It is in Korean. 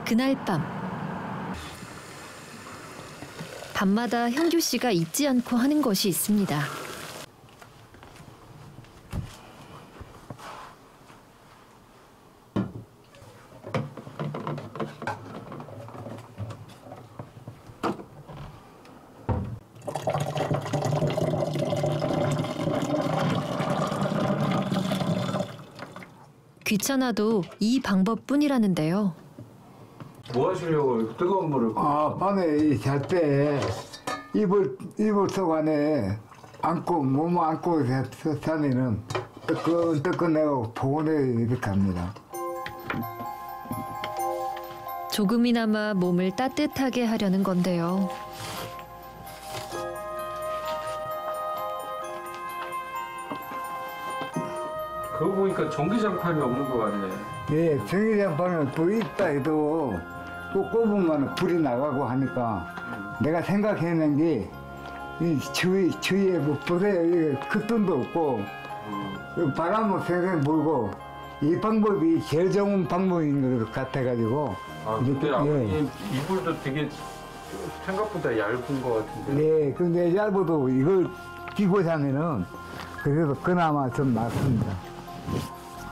그날 밤마다 형규 씨가 잊지 않고 하는 것이 있습니다. 귀찮아도 이 방법뿐이라는데요. 뭐 하시려고 뜨거운 물을? 밤에 잘 때 이불 속 안에 몸 안고 자면은 뜨끈뜨끈하고 포근해 이렇게 합니다. 조금이나마 몸을 따뜻하게 하려는 건데요. 그거 보니까 전기장판이 없는 것 같네. 예, 전기장판은 또 있다 해도 또 꼽으면 불이 나가고 하니까 내가 생각해낸 게 이 주위에 뭐 보세요. 그 뜸도 없고 바람은 생생 불고 이 방법이 제일 좋은 방법인 것 같아가지고. 근데 아버님 이불도 되게 생각보다 얇은 것 같은데. 네, 근데 얇아도 이걸 끼고 자면은 그래도 그나마 좀 낫습니다.